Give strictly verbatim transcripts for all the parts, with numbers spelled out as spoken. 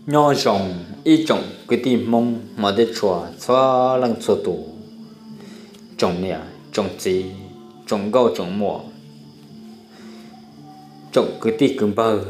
nho rồng y trồng cái tim mông mà để chùa xóa lăng chùa tủ trồng nè trồng gì trồng gạo trồng mùa trồng cái tim cứng bờ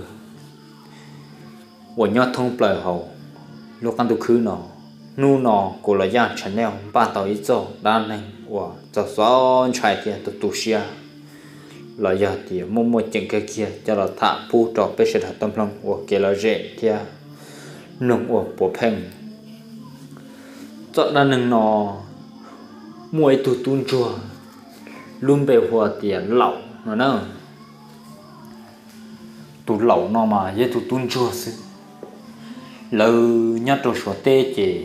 của nho thông bờ hậu lúc ăn tôi khứ nó nu nó của là gia channel neo ba tàu ít cho đan này của cho xóa chạy thì tôi tu xia là giờ thì mông mông chừng cái kia cho là thả phu trò bê sẽ tâm lòng của kia là dễ thì nông của bộ phèn chọn ra nông nó mua tu tuôn chùa luôn bề hòa tiền lẩu nó nè tu lẩu nó mà với tu tuôn chùa xí lỡ nhát đồ số tê chỉ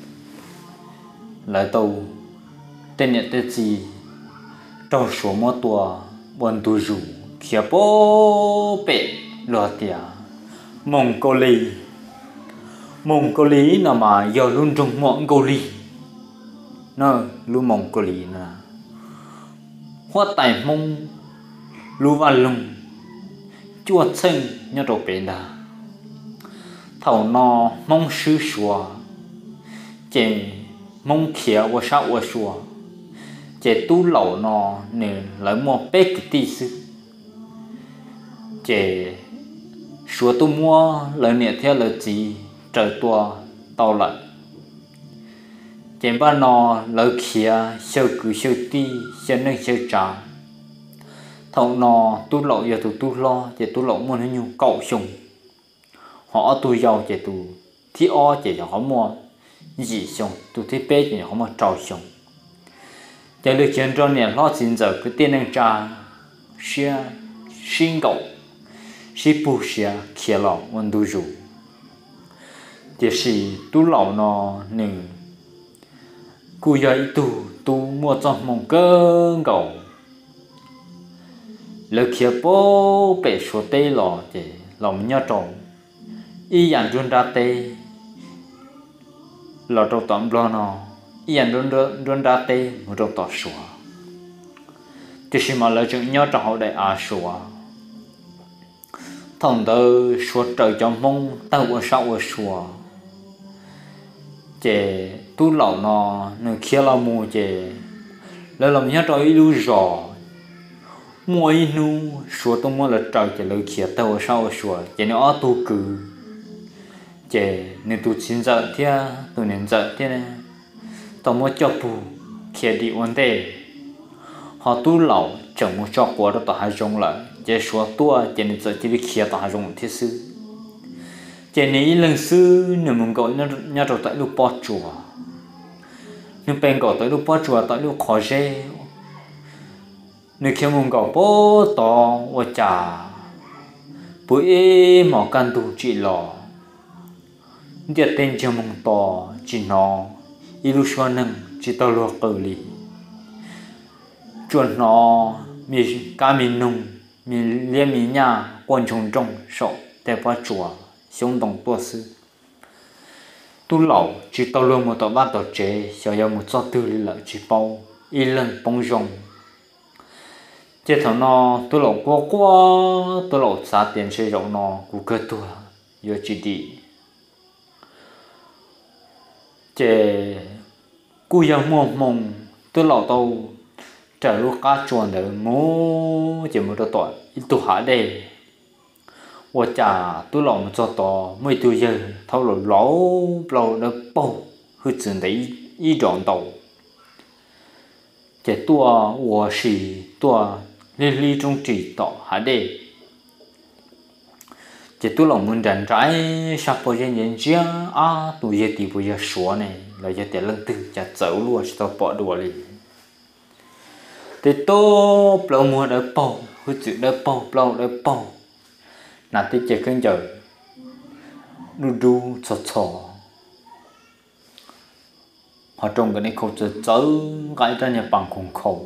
lại tàu tên nhật tê gì trâu số mò tua bọn tu rủ kia bố bể lọ tiền mông cô lì mông cô lý nào mà giờ luôn trong mong cô lý nó luôn mong cô lý nè hoa tài mông lu văn lùng chua xanh nhớ đồ bể đà thầu nò mong sư xùa chè mong khía và sao và xùa chè tu lẩu nò nè lấy mua bé cái tí sư chè xùa tu mua lấy nè theo lời gì trời tua tàu lại trên ba nò lỡ khía sơ cứ sơ ti sơ nâng sơ trà thầu nò tu lậu giờ tu tu lo chỉ tu lậu mua nó nhiều cậu sùng họ tu giàu chỉ tu thi o chỉ họ mua gì sùng tu thi bé chỉ họ mua trâu sùng chỉ được chuyện cho nên lo xin giờ cái tiền nâng trà xia xin cậu xí bù xia khía lọ muốn tu rủ chỉ是tu lão nó nè cú dạy tu tu mua trong mong cơn cầu lỡ kia bố bể số tê lò chỉ lòng nhớ trộn y dàn run ra tê lò trâu tóm lo nó y dàn run run ra tê một trâu tỏ sủa chỉ是mà lỡ chừng nhớ trộn hậu đại à sủa thằng tơ sủa trời trong mong tao ở sau ở sủa chè tu lão nó nó kia là mua chè lấy làm nhát rồi lu rò mua ít nu số tôi mua là trời chè lấy kia tao sao số chè nó tu cử chè nên tu chín giờ thế tu nên giờ thế này tao mua cho bù kia đi vấn đề họ tu lão chẳng mua cho quá đó tao hay dùng lại chè số tua chè nên giờ chỉ đi kia tao hay dùng thế sư chè này lần xưa nếu mình gọi nó nhớ rồi tại lúc bỏ chùa nhưng bên gọi tại lúc bỏ chùa tại lúc khó dễ nếu khi mình gọi bố to và chả bữa mà căn tu chỉ lò giờ tên cho mình to chỉ nó illusion nâng chỉ tao lo cờ lì chuẩn nó mi cá mi nung mi liên mi nhà quan trọng trong sọ để bỏ chùa sống đồng tua sư tu lão chỉ tao luôn một tao ba tao chế sau đó một số tư là chỉ bao y lần bông rong chế thằng nó tu lão quá quá tu lão xả tiền sử dụng nó cũng cơ tua giờ chỉ đi chế cú yang mong mong tu lão tao trả lúc cá chuồn để ngô chỉ một tao tội ít tu hạ đây我家都老么做到每都有头了老老的包和真的一一种刀，这多我是多历历中知道还得，这都老么人在啥不人人家啊，都也地不也说呢，来也得冷ตึจะ走路是到bỏ đùa哩，这多老么的包和真的包老的包。nãy tới chơi cơn giờ đu đu chọ chọ họ trồng cái này khâu chợ chợ cái ra nhà bằng khung khâu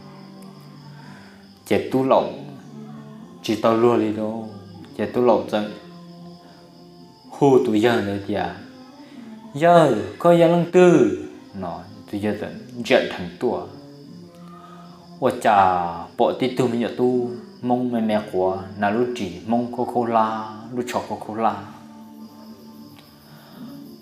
chơi tu lậu chỉ tao luôn đi đâu chơi tu lậu chân hô tụi giờ nữa thì à giờ có giờ lăng tư nói tụi giờ tận trận thằng tua và chả bỏ tí tu mình tu mong mẹ mẹ của là lúc chỉ mong Coca-Cola lúc cho Coca-Cola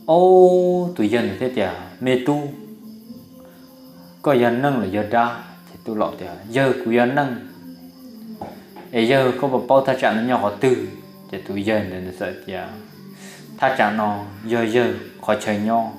ô tụi dân thế tiệt mê tu có dân nâng là giờ ra thì tu lọ tiệt giờ của dân nâng ấy giờ có một bao thà chạm nó nhỏ họ tư thì tụi dân nên sợ tiệt thà chạm nó giờ giờ khỏi chơi nhau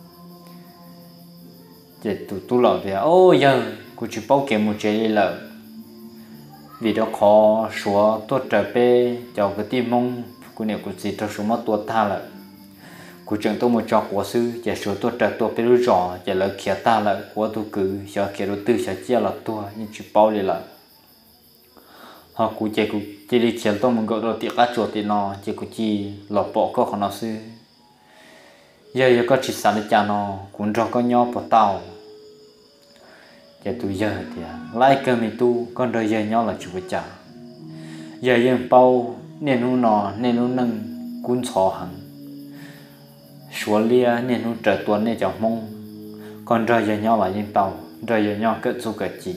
thì tụi tu lọ tiệt ô giờ của chỉ bao kiếm một chế là vì đó khó số tôi trở về cho cái tim mong của này của gì cho số mất tôi tha lại của trường tôi một cho của sư và số tôi trở tôi phảiรู้rõ và là kia ta lại của tôi cứ cho kia đầu tư sẽ chia là tôi nhưng chỉ bao đi lại họ của chị của chị đi chiều tôi muốn gọi đầu tiệc cá chuột thì nó chị của chị lọt bỏ có khả năng sư giờ giờ có chỉ sản được cha nó cũng cho có nhau bỏ tàu giờ tụi giờ thì lại cơ mình tu con đời giờ nhau là chủ cha giờ giờ bao nên nó nọ nên nó nâng cuốn sò hằng xóa lia nên nó trở tuần nên chẳng mong con đời giờ nhau là những tàu đời giờ nhau cất số cất chỉ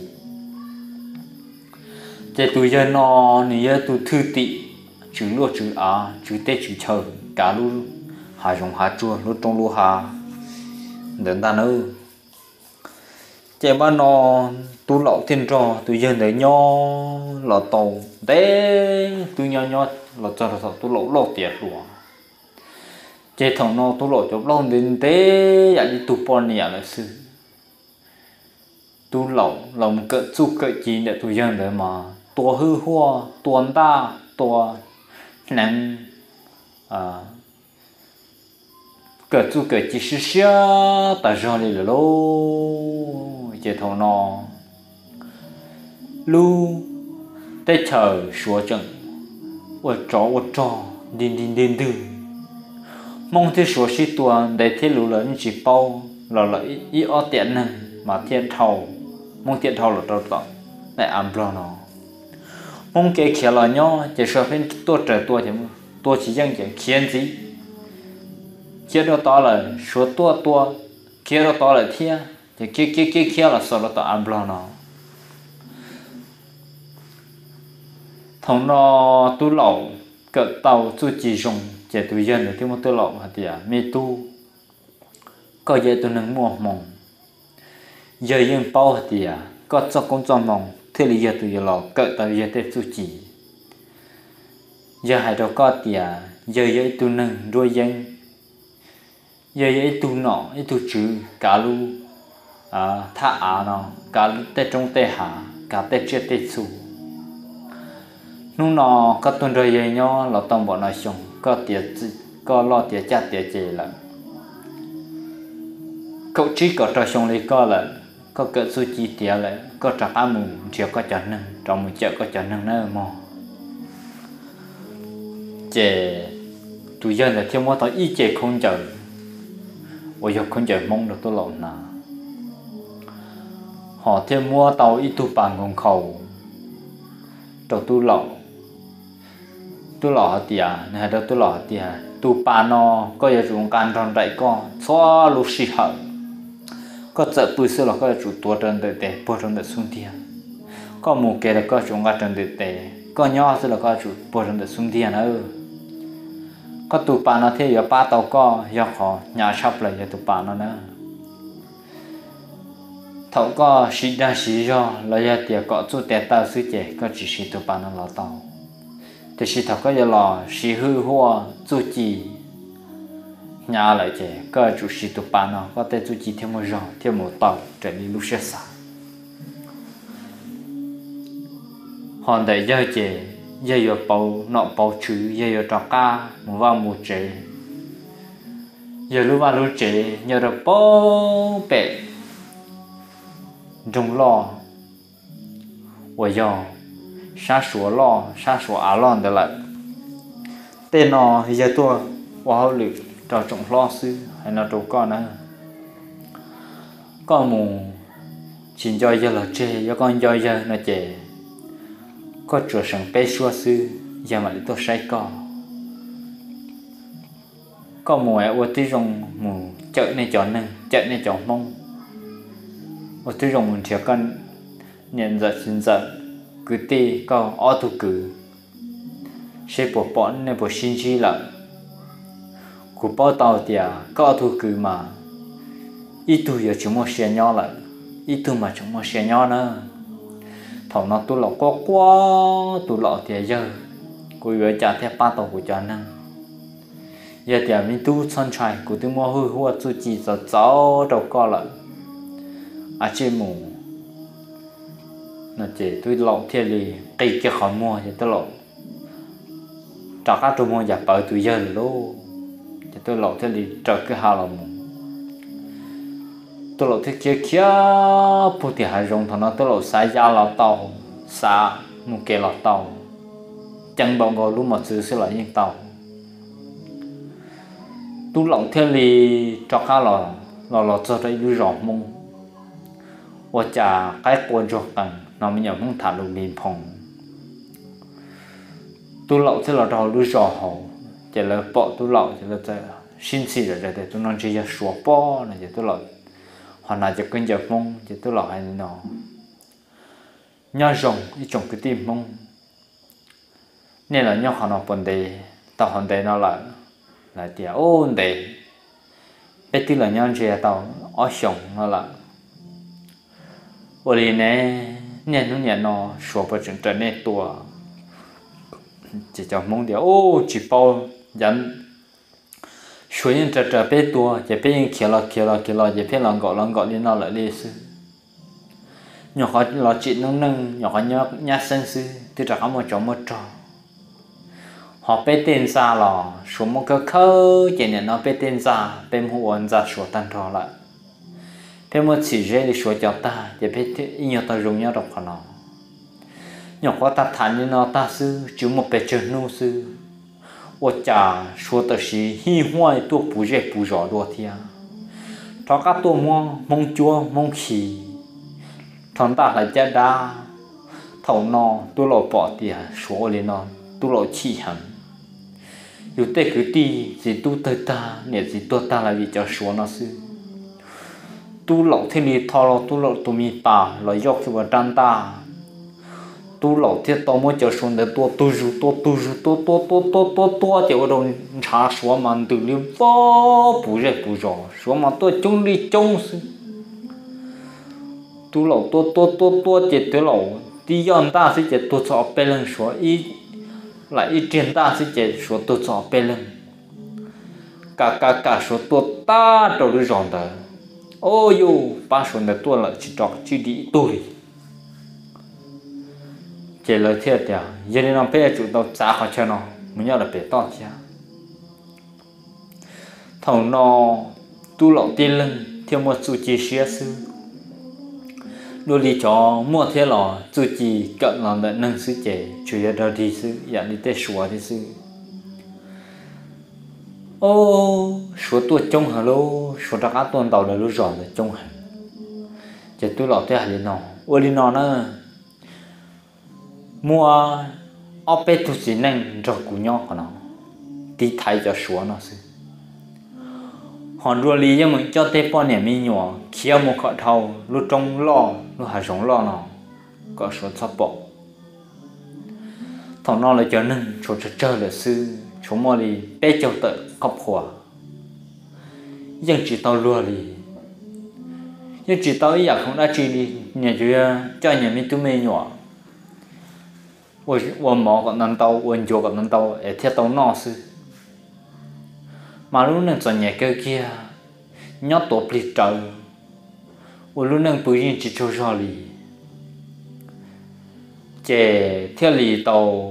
giờ tụi giờ nó nếu giờ tụi thư tị chữ lúa chữ á chữ tết chữ chờ cả lúa hà rồng hà chua lúa trong lúa hà đến ta nữa chị ba nó tu lậu thiên trò tụi dân để nho là tàu té tụi nho nho là cho là tu lậu lậu tiệt luôn chị thằng nó tu lậu chụp lâu đến té vậy đi tu pon này là sư tu lậu lòng cỡ chu cỡ chi để tụi dân để mà tua hư hoa tuần ta tua nắng à cỡ chu cỡ chi xí xí ta ra đi là lô chế thầu nọ lu tê chờ xua chừng ở trọ ở trọ điên điên điên điên mong thế xua xí tuần để thế lũ lớn chỉ bao là lợi ý ở tiện này mà thiên thầu mong thiên thầu là trâu tọt lại ẩm lo nó mong cái kia là nhau chỉ sợ bên tôi trở tôi thì tôi chỉ dành cái khiến gì kia đó to là số tôi tôi kia đó to là thiên thì kia kia kia kia là sao là tao ăn blo nó thằng nó tu lậu cỡ tàu tu chỉ dùng chỉ tu dân để tiêu một tu lậu hả tiệt mê tu có giờ tu nâng mua mong giờ dân bao hả tiệt có cho công cho mong thế là giờ tu giờ lậu cỡ tàu giờ tết tu chỉ giờ hai đó có tiệt giờ giờ tu nâng đuôi dân giờ giờ tu nọ tu chữ cả lu à thà à nó cả tết trong tết hà cả tết chưa tết su nung nó có tuần rồi vậy nhau là tông bọn nó xong có tiệt có lo tiệt chặt tiệt gì là cậu chỉ có trò xong lấy có là có cỡ số chi tiệt là có trò cá mù chỉ có trò nâng trong một chợ có trò nâng nữa mà chè tụi dân là theo mua tao y chè không chờ ôi giờ không chờ mong được tôi lộn nào họ thêm mua tàu ít tu bàn còn khẩu đầu tu lọ tu lọ tiệt này đầu tu lọ tiệt tu bàn nó có giờ dùng can tròn đại con xóa lú xì hở có chợ bự xưa là có chủ tua trần để để bơ trần để xuống tiền có một cái là có dùng cái trần để để có nhỏ xưa là có chủ bơ trần để xuống tiền nữa có tu bàn nó thế giờ ba tàu có giờ họ nhà sắp lại giờ tu bàn nó nữa thầu có sĩ đa sĩ do là giờ tiệt có chút tệ tao xứ chế có chỉ sĩ tu bàn nó là tao thì sĩ thầu có giờ là sĩ hư hoa chút gì nhà lại chế có chủ sĩ tu bàn nó có thể chút gì thêm một rau thêm một tàu trở đi lúc sẽ xả hòn đại giờ chế giờ giờ bầu nọ bầu chữ giờ giờ trò ca một vào một chế giờ lúc vào lúc chế nhờ được bố bể trong lo, bây giờ sa số lo, sa số á lon đó là tên nó giờ tôi vào lực trò trọng lo sư hay là trâu con nữa, con mù chỉ cho giờ là chê, giờ con cho giờ là chê, có chỗ sẵn bé xua sư giờ mà để tôi say co, con mù ấy ở tí trong mù chợ này chọn này, chợ này chọn mông. ở tôi dùng mình chỉ cần nhận ra xin ra cứ tì có auto cứ sẽ bỏ bỏ nên bỏ xin chi là của bao tàu thì có thu cứ mà ít tu giờ chúng mua xe nhỏ lại ít tu mà chúng mua xe nhỏ nữa thầu nó tu lọ quá quá tu lọ thì giờ cô vừa trả theo ba tàu của cha nè giờ thì mình tu sunshine của tôi mua hư hư tu chỉ cho cháu đâu có lại à chị mù nó chỉ tôi lọ thì lì cây cái khó mua thì tôi lọ trả các tôi mua giả bảo tôi giờ luôn thì tôi lọ thì lì trả cái hà là mù tôi lọ thì kia kia phụ thì hay dùng thằng nó tôi lọ xài giá lọ tàu xả một cái lọ tàu chẳng bao ngồi lúc mà xử sẽ lại những tàu tôi lọ thì lì trả các lọ lọ lọ cho đây như rõ mông và trả cái quan trọng tầng nó mới nhận không thả lục liền phòng tôi lọ thì là đầu lưu rõ hậu chỉ là bỏ tôi lọ chỉ là cái xin xì rồi để tôi nói chỉ là số bỏ này chỉ tôi lọ hoặc là chỉ quên giờ mông chỉ tôi lọ hay nó nhau rồng đi trồng cái tim mông nên là nhau họ nó vấn đề tao vấn đề nó là là tiền ôn đề bây giờ là nhau chỉ tao ở sống nó là ở đây nè nhận nó nhận nó số bao nhiêu trở nên tua chỉ cho mong điều ô chỉ bao dẫn số những trở trở bé tua chỉ bé những kia là kia là kia là chỉ bé lòng gạo lòng gạo đi nó lại đi sư nhỏ khó là chị nâng nâng nhỏ khó nhớ nhát sinh sư thì trả có một chỗ một trò họ bé tên xa là số một cái khơi chỉ nhận nó bé tên xa bé mua ăn ra số tan trò lại bé mua chỉ dễ đi số cho ta chỉ bé nhiều ta dùng nhau đọc họ nó nhỏ khó ta thản như nó ta sư chứ một bé chơi nu sư ô chả số ta sĩ hi hoài tua bù dễ bù rõ đua thia cho các tua mong mong chúa mong khỉ thằng ta lại chết đa thầu nó tôi lộ bỏ tiền số lên nó tôi lộ chi hẳn dù tê cứ đi gì tu tới ta nè gì tu ta là vì cho số nó sư tu lộ thiên lý thọ lộ tu lộ tu mi pa lo dọc khi vào trăn ta tu lộ thiết to mới cho số để tu tu ju tu tu ju tu tu tu tu tu tu chỉ có đồng trả số mà từ liu bao bù rẻ bù rõ số mà tôi chung đi chung sư tu lộ tu tu tu tu chỉ tu lộ đi yon ta sẽ chỉ tu cho bé lên số ít lại ít tiền ta sẽ chỉ số tu cho bé lên cả cả cả số tu ta đâu được rõ đó ôi yo ba số này tu là chỉ trọc chỉ đi tôi chỉ là thiệt à giờ này nó bé chủ động trả họ cho nó mình nhớ là bé to chứ thằng nó tu lộ tiền lên theo một số chia sẻ sư đôi lý cho mua thế là chủ chỉ cận là để nâng sư trẻ chủ yếu đầu thì sư dạ đi tới sủa thì sư ô số tuổi trong hà lô số đặc ác tuần đầu là lúc rõ là trong hà chỉ tôi lọt thế hà lý nọ ô lý nọ nữa mua ở bên tu sĩ nâng cho cụ nhỏ của nó đi thay cho sủa nó sư hòn rùa lý nhưng mà cho tê bao nhiêu mi nhỏ kia một khẩu thầu lúc trong lo lúc hà sống lo nó có số sắp bỏ thằng nó là cho nên chỗ chơi chơi là sư chúng mà đi bé châu tự cọp hòa nhưng chỉ tao lừa đi nhưng chỉ tao ý không đã chỉ đi nhà chưa cho nhà mi tụi mày nhỏ我我毛个能刀，我脚个能刀，哎，铁刀闹死。mà lúc nâng cho nhà cơ kia nhót tổ bịt trời và lúc nâng bùi riêng chỉ cho rõ lì chè theo lì tàu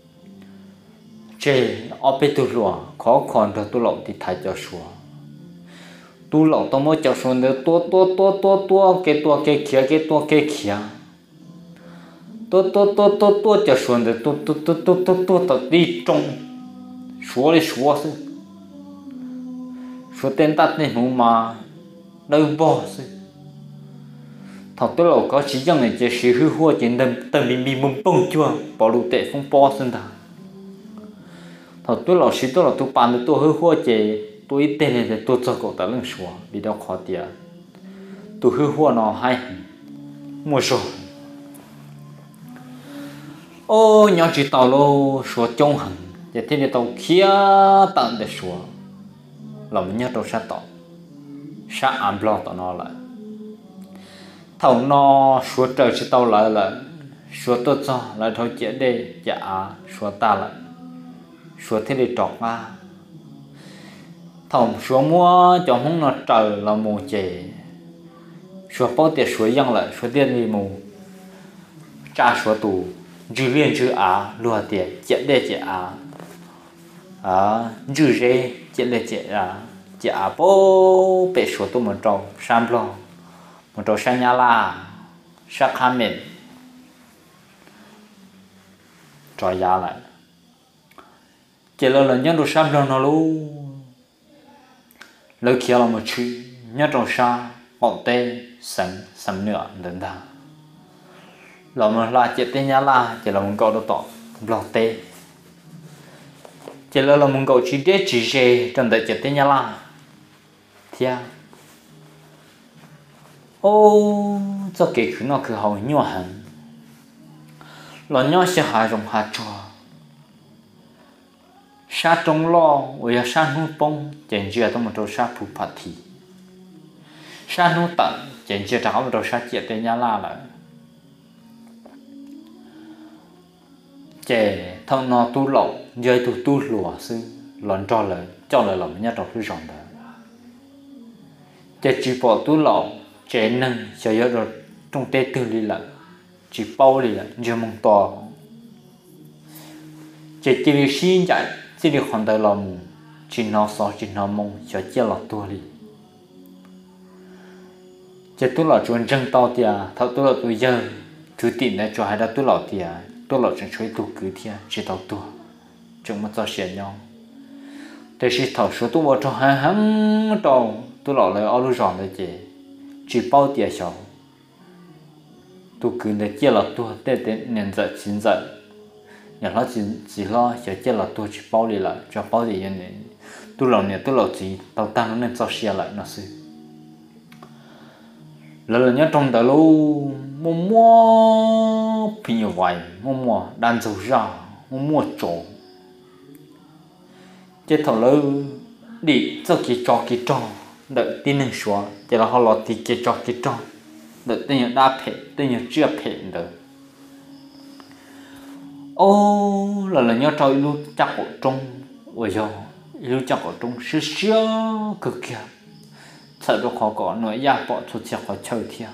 chè ở bên tu lụa khó còn được tu lậu thì thay cho sủa tu lậu tao mới cho sủa được tua tua tua tua tua cái tua cái kia cái tua cái kia tua tua tua tua tua cho sủa được tua tua tua tua tua tua tao đi trong sủa đi sủa sư số tên tắt này không mà đâu bỏ sư thằng tôi lâu có chỉ rằng này chỉ sử hư hoa trên đầm tầm bị bị mông bông chưa bỏ lụt tệ phong po sinh thằng thằng tôi lâu chỉ tôi là tôi bàn được tôi hư hoa chỉ tôi ít tên này tôi cho cậu ta lên số vì đó khó tiền tôi hư hoa nó hay mua số ô nhau chỉ tàu lô số trong hàng để thế này tàu kia tận để số là mình nhớ đâu sát tỏ sát ám lo tỏ nó lại thầu nó số trời sẽ tao lại là số tốt cho lại thôi chết đi dạ số ta lại số thế đi trọt ma thầu số mua cho không nó trời là mù chè số bao tiền số dân lại số tiền đi mù trả số tù dư liên dư á lùa tiền chết đi chết á à dư rê chết đi chết á chết á bố bị số tù một trâu sam lo một trâu sang nhà la sắc ham mệt trò giá lại chỉ là lần nhất đồ sam lo nó luôn lời kia là một chữ nhất trong sa ngọn tê sẵn sẵn nữa đến ta là một là chết tê nhà la chỉ là một câu đồ tỏ lọt tê chỉ là là một câu chỉ để chỉ dễ trong đời chết tê nhà la thia ô cho kể cứ nó cứ hầu nhỏ hẳn là nhỏ sẽ hại rồng hại chua sa trong lo với sa nu bông chèn chia trong một đầu sa phù phật thì sa nu tận chèn chia trong một đầu sa chết tê nhà la lại chè thằng nó tu lậu giờ tu tu lùa sư lon cho lời cho lời lòng nhát trong thứ rộng đó chè chỉ bỏ tu lậu chè nâng cho giờ rồi trong tê tư đi lại chỉ bao đi lại giờ mong to chè chỉ đi xin chạy chỉ đi hoàn tới lòng chỉ nó so chỉ nó mong cho chia lọt tua đi chè tu lậu chuẩn chân to tiệt thằng tu lậu tuổi giờ thứ tiền này cho hai đứa tu lậu tiệt tôi lọt trong chuối tu cứ thia chỉ tàu tu chúng mà cho xẻ nhau để chỉ thầu số tu vào trong hai hắn đầu tôi lọt lại ở lúc ròn đấy chị chỉ bao tiền sầu tu cứ để chia lọt tu để để nhận giật chín giật nhà nó chỉ chỉ lo sẽ chia lọt tu chỉ bao đi lại cho bao gì vậy tu lọt này tu lọt chỉ tàu tăng nó nên cho xẻ lại nó xí lần lần nhớ trong đời luôn mua mua phi nhiều vậy mua mua đan dầu ra mua mua trộn chết thằng lơ đi cho cái trò cái trò đợi tin nên xóa chỉ là họ lọt thì cái trò cái trò đợi tin nhớ đa phê tin nhớ chưa phê được ô là là nhớ trò lúc chắc cổ trung ôi giờ lúc chắc cổ trung sướng sướng cực kỳ sợ đồ khó có nói ya bỏ chút chiếc khó chơi thiệt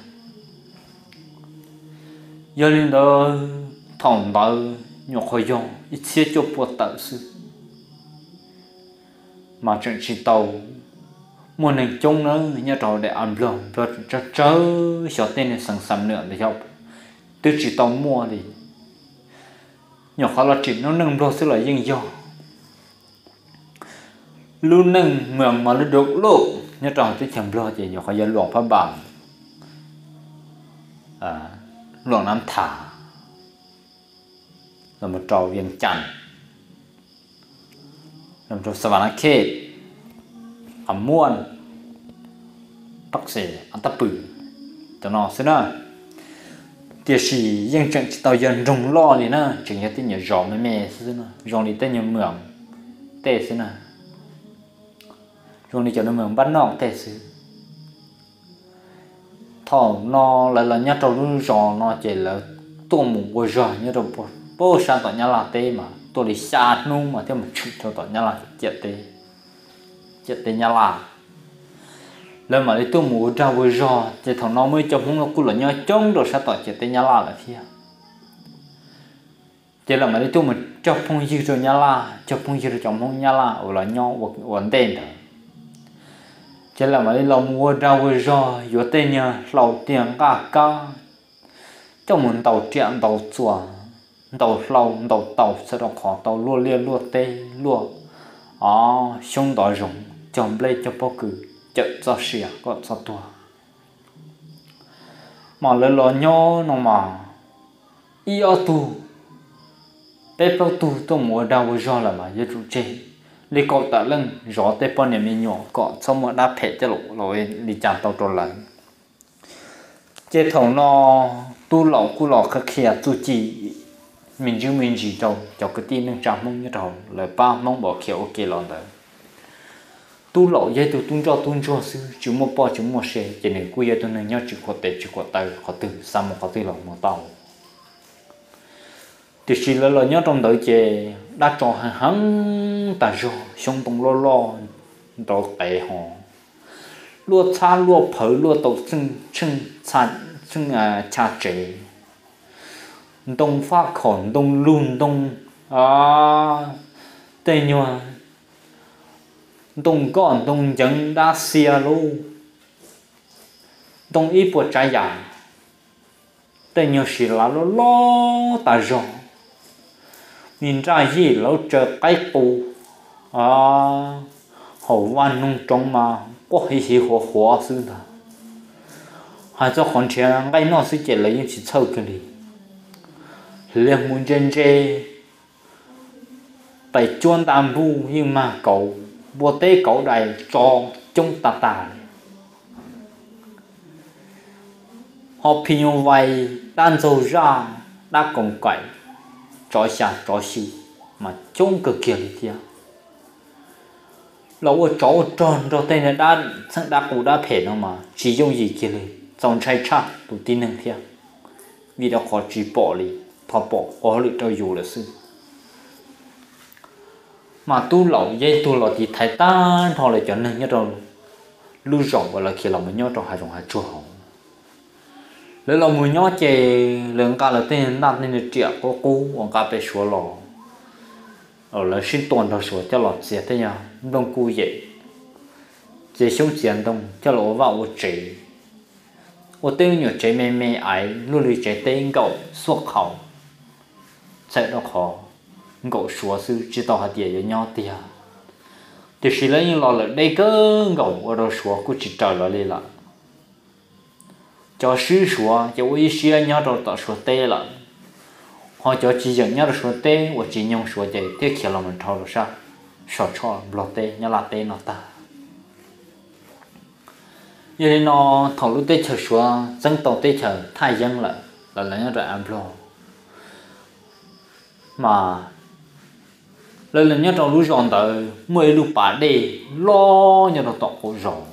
giờ lên đó thòng đó nhọc khó dùng ít chia cho bộ tạo sự mà chuyện chỉ tàu muốn hình chung nữa nhớ trò để ăn lòng rồi cho chớ cho tên này sẵn sàng nữa để học tôi chỉ tàu mua đi nhọc khó là chỉ nó nâng rồi sẽ là dân do luôn nâng mượn mà nó được lúc nhớ trò tôi chẳng lo gì nhọc khó dân luận pháp bằng à luận năm thả là một trò viên chăn là một trò savannah kid ẩm muôn bác sĩ ăn tập bự cho nó xí nữa tiệt sĩ dân trận tàu dân rung lo đi nữa chừng như tên nhà rò mẹ mẹ xí nữa rong đi tên nhà mượn tệ xí nữa rong đi cho nó mượn bắt nọ tệ xí thọ nó lại là nhát trâu rung rò nó chỉ là tua mù bồi rò nhát trâu bồi bố sang tận nhà là tê mà tôi đi xa nung mà theo một chút cho tận nhà là chết tê chết tê nhà là lên mà đi tua mù ra bồi rò chỉ thằng nó mới cho không nó cũng là nhát trống rồi sao tận chết tê nhà là là thế chỉ là mà đi tua mà cho phong dư rồi nhà là cho phong dư rồi trong phong nhà là ở là nhau ổn định thôi chỉ là mà đi lòng mua ra với rò vừa tên nhà lẩu tiền cả cả trong một tàu chuyện tàu chùa tàu lẩu tàu tàu sẽ đọc khó tàu lúa liên lúa tê lúa à sông đỏ rồng chồng lấy cho bao cử chợ cho xỉa có cho tua mà lên lo nhau nó mà y ở tu tê bao tu tôi mua ra với rò là mà giờ trụ chơi đi cọ tạ lưng gió tê pon này mình nhỏ cọ xong mà đáp phê cho lộ rồi đi chạm tàu tròn lại chế thầu nó tu lọ cu lọ khắc khè tu chỉ mình chứ mình chỉ trâu cho cái tin nâng chạm mông như trâu lời ba mông bỏ kiểu ok lon đấy tu lộ dây tu tung cho tung cho sư chúng một bao chúng một xe chỉ nên quy tu nên nhớ chỉ có tệ chỉ có tay có từ sao một có từ lòng một tàu thì chỉ là là nhớ trong đời chè đã cho hàng hắn ta cho xong tung lo lo đó tệ họ lúa cha lúa phở lúa tàu chân chân cha chân à cha chế đông phát khổn đông lùn đông à tây nhòa đông con đông dân đã xia luôn đông ít bộ trái giả tây nhòa xì lá lo lo ta rồi nhìn ra gì lâu chờ cái bù à hậu văn nông trồng mà có hi hi hoa hoa xứ đó hai cho con trẻ ngay nó sẽ chỉ lấy những chỉ sâu cái gì liền muốn chân chê tại chuan tam bu nhưng mà cậu bùa tế cậu đầy cho chúng ta ta họ phi nhau vay đan dầu ra đã cùng quậy trói xa trói xì mà chúng cực kỳ thiệt lâu ở chỗ tròn rồi tên là đã sang đã cũng đã phê nó mà chỉ dùng gì kia này trong trái cha tụi tin năng thiệt vì đó họ chỉ bỏ đi thọ bỏ có lực cho dù là sư mà tu lậu dây tu lậu thì thái tan thọ lại cho nên nhớ rồi lưu rộng và là khi lòng mới nhớ trong hai trong hai chua hồng lấy lòng mới nhớ chè lượng cả là tên nát nên được triệu có cú còn cả被说了ở là sinh tồn đó số cho lọt dễ thế nhau đông cú vậy dễ sống chiến đông cho lỗ vào một chế một tên nhiều chế mê mê ấy luôn lui chế tên cậu xuất khẩu chạy đó khó cậu số sư chỉ tao hạt địa với nhau tia thì chỉ lấy những lò lại đây cơ cậu ở đó số cũng chỉ trả lại lại cho sư số cho ý xia nhau rồi tạo số tê lại họ cho chỉ dẫn nhau số tê và chỉ nhung số vậy tiếc khi là mình thao được sao sợ cho lọt tê nhau là tê nó ta vậy nó thầu lúc tê chờ số dân tộc tê chờ thay dân lại là lấy nhau rồi ăn lo mà lần lần nhớ trong lúc dọn tới mười lúc bà đi lo nhớ nó tọt cổ rồi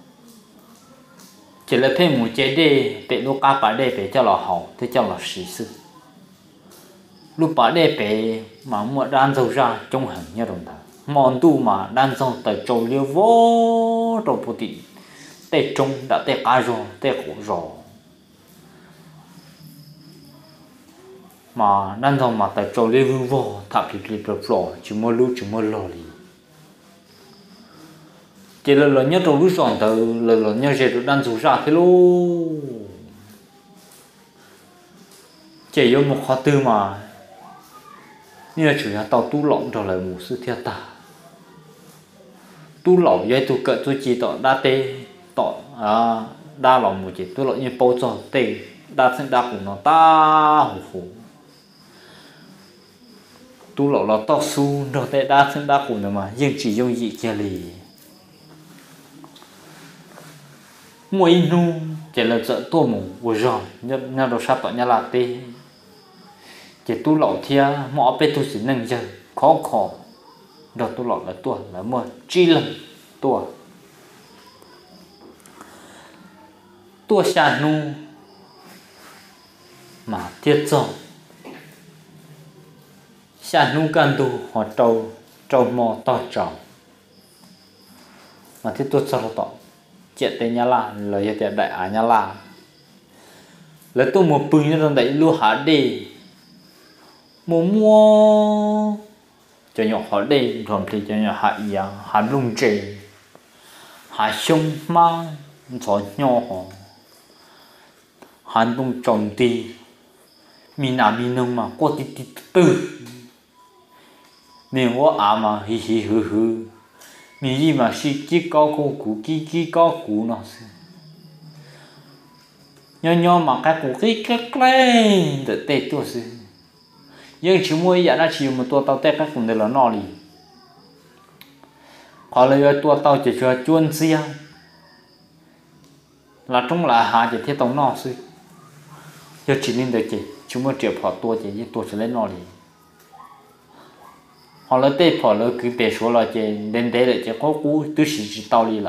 chỉ là thêm một chế đi bị lúc cá bà đi bị cho là hậu thế cho là sĩ sư lúc bà đi bị mà mua đan dầu ra trong hình nhớ đồng thời mòn tu mà đan dầu tới trâu liêu vô trâu bù tị tê trông đã tê cá rồi tê khổ rồi mà đan dầu mà tại trâu liêu vô thà bị bị bật lò chỉ mua lú chỉ mua lò đi chỉ là lần nhớ trâu lú sòn từ lần lần nhớ sẽ được đan dầu ra thế luôn chỉ có một khóa tư mà như là chủ nhà tàu tu lỏng trở lại một sự thiệt ta tu lỏng vậy tu cỡ tu chỉ tỏ đa tê tỏ à đa lỏng một chỉ tu lỏng như bao giờ tê đa sinh đa của nó ta hủ hủ tu lỏng là tao su rồi tê đa sinh đa của nó mà nhưng chỉ dùng gì kia lì mỗi nu chỉ là sợ tua mù vừa rồi nhớ nhớ đồ sắp tỏ nhà là tê chỉ tu lậu thia mỏ pe tu chỉ nâng giờ khó khó đó tu lậu là tua là mua chi lần tua tua xa nu mà thiết cho xa nu can tu họ trâu trâu mò to trâu mà thiết tua cho to chuyện tên nhà là lời chuyện đại á nhà là lấy tu một bưng như trong đấy luôn hả đi mua mua cho nhỏ họ đây rồi thì cho nhỏ hạ ya hạ lung trì hạ sông mang cho nhỏ họ hạ lung trồng tì mi nam mi nông mà có tí tí tư miền quá à mà hi hi hư hư mi gì mà xí chỉ có cô cũ kí kí có cũ nó nhỏ nhỏ mà cái cũ kí cái lên để tết tôi xí nhưng chỉ mua vậy là chỉ một tua tàu tết các cũng đều là nọ đi, còn lại tua tàu chỉ cho chuôn xia, là trong là hạ chỉ thiết tàu nọ xí, giờ chỉ nên được chỉ, chỉ mua triệu phò tua chỉ tua chỉ lấy nọ đi, họ lấy tê họ lấy cứ bể số là chỉ đến đấy là chỉ có cú tứ sĩ chỉ tao đi là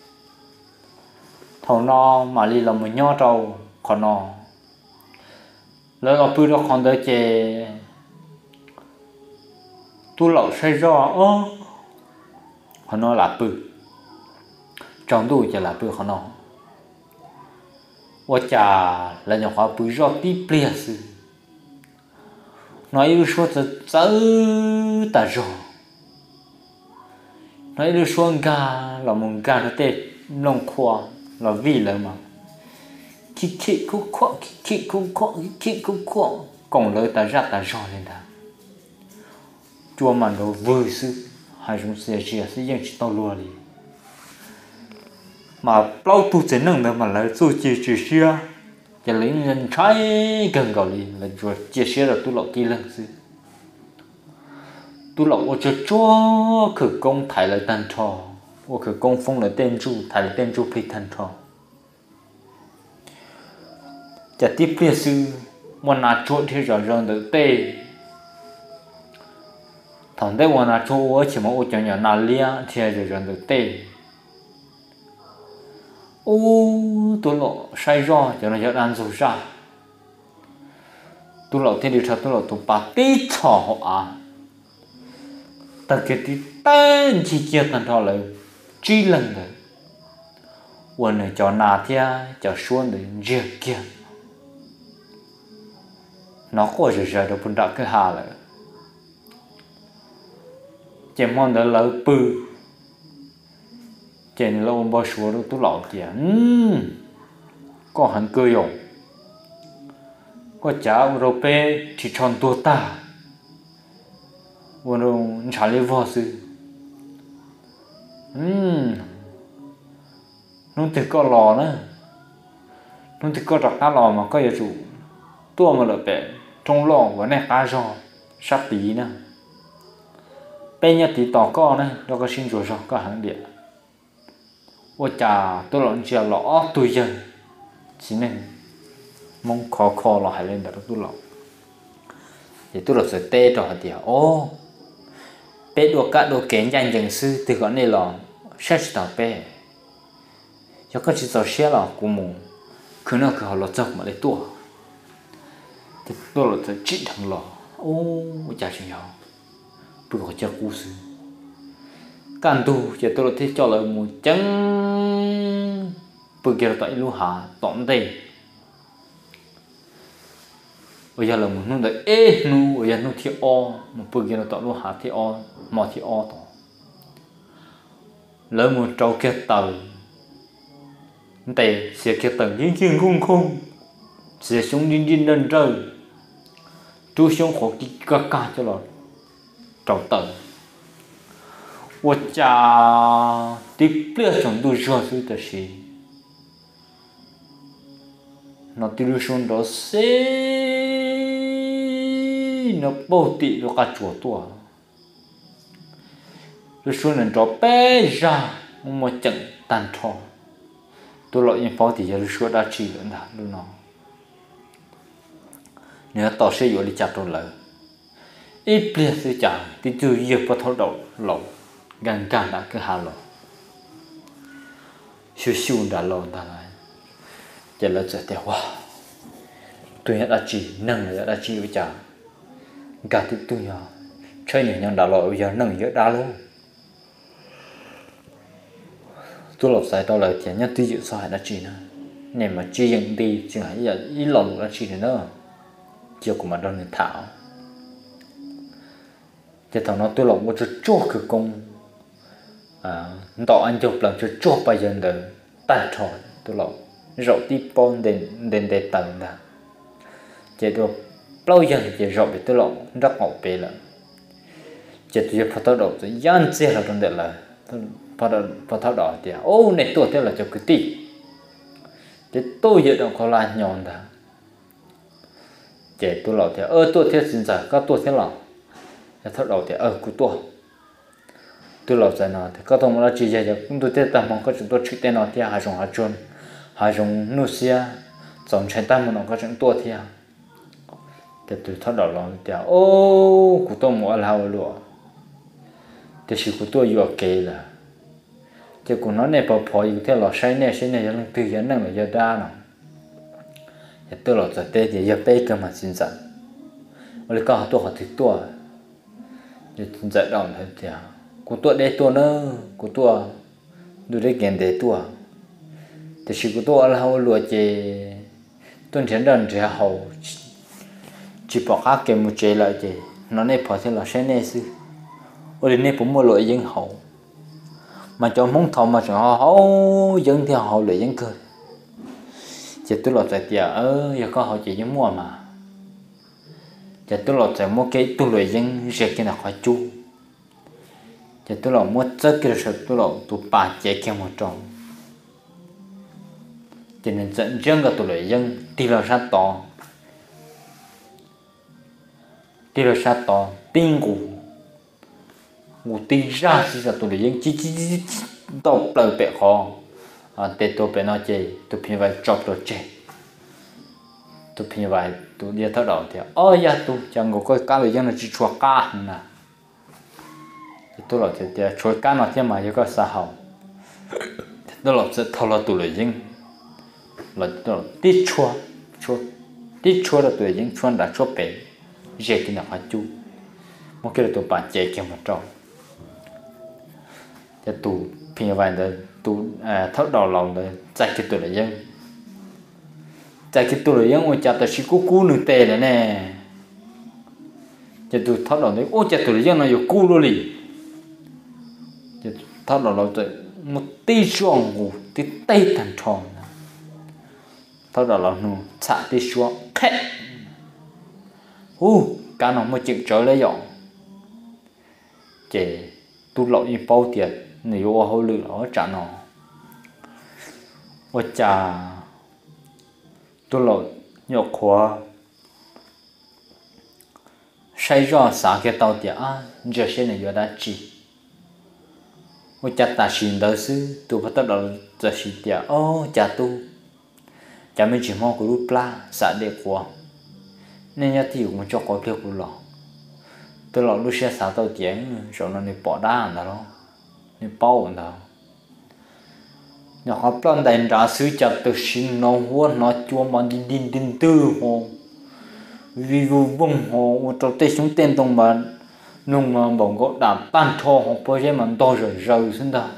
thầu nó mà đi là mình nhớ trâu còn nó lấy ở bữa đó còn đợi chỉ tu lậu say ra ơ còn nó là bự trong tu chỉ là bự còn nó我家人家话不绕地不也是，那有说是走的绕，那有说干老们干的得弄垮老为了嘛，去去哭垮去去哭垮去哭垮，讲了的绕的绕的，专门都不是，还是些些是认识到路里。mà bao tu sẽ nâng mà lại tu chia chia sẻ cho lấy nhân trái gần gọi là rồi chia sẻ là tu lậu kia lần xưa tu lậu cho cho khử công thải lại tan trò ô khử công phong lại tên chu thải lại tên chu phi tan trò chả tiếp kia sư mà nà trộn thì rõ ràng được tê thằng đấy mà nà trộn chỉ mà ô cho nhỏ nà lia thì rõ ràng được tê ô tôi lộ sai rõ cho nó cho ăn rồi ra tôi lộ thì điều tra tôi lộ tôi bắt tí thọ họ à tất cả tí tên chi chia thành thọ lại chi lần rồi quần này cho nà thia cho xuống để riêng kia nó có rồi rồi được phân đặt cái hà lại chỉ mong đỡ lỡ bự trên lâu bao số đó tôi lọt kìa có hẳn cơ dụng có cháu rồi pe chỉ tròn tua ta vừa rồi trả lời vô sự nó thì có lò nữa nó thì có đặt cá lò mà có giờ chủ tua mà lợi pe trong lò của này cá giò sắp tí nữa pe nhà tí tỏ co này đó có xin rồi sao có hẳn điện ôi chà tôi lộn chia lõ tôi dân chỉ nên mong khó khó là hay lên đó tôi lộn thì tôi lộn sẽ tê rồi thì ô bé đồ cả đồ kén dành dành sư từ cái này là xét tao bé cho các chị giáo xe là của mình cứ nào cứ họ lọt dọc mà lấy tua thì tôi lộn sẽ chỉ thằng lọ ô chả chịu nhau tôi có chơi cú sư can tu chỉ tôi thấy cho là một chân bự kia tại lưu hà tỏm đây bây giờ là một nông đại ê nu bây giờ nu thi o một bự kia là tại lưu hà thi o mò thi o tỏ lấy một trâu kia tờ tề xe kia tờ dính chiên khung khung xe xuống dính dính lên trời chú xuống khó kí cả cả cho nó trâu tờ我家的别种都热水的是，那比如说那谁，那包地那个做多，就说人家白ra，我整单超，都老人包地就说他吃人的，对喏，你要到时有的家都来，一别是讲的就也不头老老。gan gan đã cứ hà lộ siêu siêu đã lộ ta lại giờ là giờ theo wow tôi đã chỉ nâng là đã chỉ với chả cả tôi tôi nhỏ chơi nhiều nhân đã lộ bây giờ nâng giữa đá luôn tôi lột sai tao là chỉ nhất tôi dự sai đã chỉ nữa nên mà chỉ những đi chỉ là giờ ít lộn đã chỉ nữa chiều của mình đâu nên thảo chỉ thằng nó tôi lột một chút chua cực công à tao anh chụp lần cho chụp bây giờ được tan tròn tôi lộc rậu tí pon đến đến để tận đã chỉ được lâu dần chỉ rậu bị tôi lộc rất ngầu bể là chỉ tôi phải tháo đầu tôi dán xe là trong đấy là phải phải tháo đầu thì ô này tôi thế là cho cái tí chỉ tôi giờ đâu có là nhon đã chỉ tôi lộc thì ơ tôi thế xin giả các tôi thế là tháo đầu thì ơ của tôi tôi lọc ra nó thì có thông là chỉ giờ cũng tôi thấy tao mong có chúng tôi chụp tên nó thì hai种hai chôn hai种nô xia giống trên tay mà nó có chúng tôi thì thì tôi tháo đầu lòng thì ô của tôi mua lao lụa thì sự của tôi vừa kể là thì của nó này bỏ bỏอยู่theo lò say này say này cho nó tư vấn năng là giờ đa nào thì tôi lò giờ tê thì giờ tê cơ mà xin dẫn rồi có tôi họ thì tôi thì dẫn động thôi thì của tôi đây tôi nó của tôi tôi đây kiện để tôi thì sự của tôi là hậu lúa chỉ tôi thấy rằng chỉ hậu chỉ bỏ các cái một chế lại chỉ nó này bỏ theo lò say này xí ở đây này cũng một loại dân hậu mà cho món thọ mà cho họ hậu dân theo hậu loại dân cơ chỉ tôi lọt tại tiệt ơ giờ có họ chỉ những mua mà chỉ tôi lọt tại mua cái tôi loại dân sẽ cái nào khó chú chỉ tôi lọt mua chất cái sự tôi lọt tôi bà chế cái một trong cho nên dẫn dân cái tôi loại dân đi là sát to đi là sát to tin của một tí ra thì là tôi lấy những chi chi chi tao lời bẹ khó à để tôi bẹ nói chơi tôi phiền vài chọc rồi chơi tôi phiền vài tôi đi tháo đầu thì ôi ya tôi chẳng có cái cá lời dân là chỉ chua cá nè tôi nói thì chua cá nó thế mà có sao hậu tôi nói sẽ tháo là tôi lấy dân là tôi tí chua chua tí chua là tôi lấy dân chua đã chua bẹ dễ cái nào phải chú một cái là tôi bán chế kia một trong cho tụ phiền vài đời tụ à tháo đầu lòng đời chạy cái tụ là dân chạy cái tụ là dân ôi chả tới chỉ cú cú nửa tè này nè cho tụ tháo đầu đấy ôi chả tụ là dân nó有cú luôn đi cho tháo đầu lòng tới một tí chuông ngủ tí tây thành tròn tháo đầu lòng nó xả tí chuông khét u cả nó một chuyện trở lại dọn chế tu lọ như bao tiền nếu họ lừa nó trả nó và trả tu lọ nhọc quá say rõ sáng cái tàu tiền à giờ sẽ này giờ đã chỉ và trả ta xin đỡ sư tu bắt đầu giờ xin tiền ô trả tu trả mấy chỉ mong của lúc la xã để qua nên nhà thì cũng cho có cái của lọ tôi lọ lúc xe sáu tàu tiền rồi nó đi bỏ đá nữa đó đi bao nữa nhỏ học plan đèn ra sứ chặt từ xin nó hoa nó chua mà đi đi đi tư hồ vì vô vùng hồ trâu tê xuống tên tông mà nung mà bỏng gỗ đạp ban thô họ bây giờ mà to rồi rồi xin ta